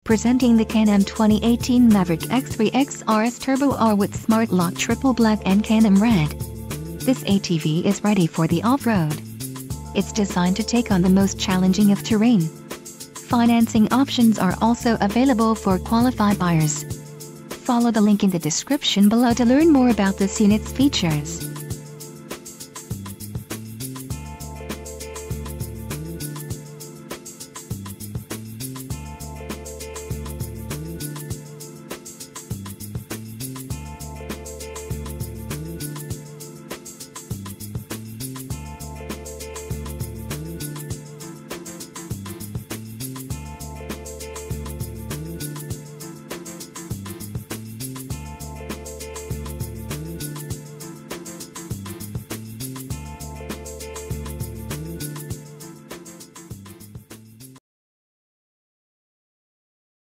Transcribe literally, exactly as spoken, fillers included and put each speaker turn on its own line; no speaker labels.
Presenting the Can-Am twenty eighteen Maverick X three X R S Turbo R with Smart-Lok Triple Black and Can-Am Red. This A T V is ready for the off-road. It's designed to take on the most challenging of terrain. Financing options are also available for qualified buyers. Follow the link in the description below to learn more about this unit's features.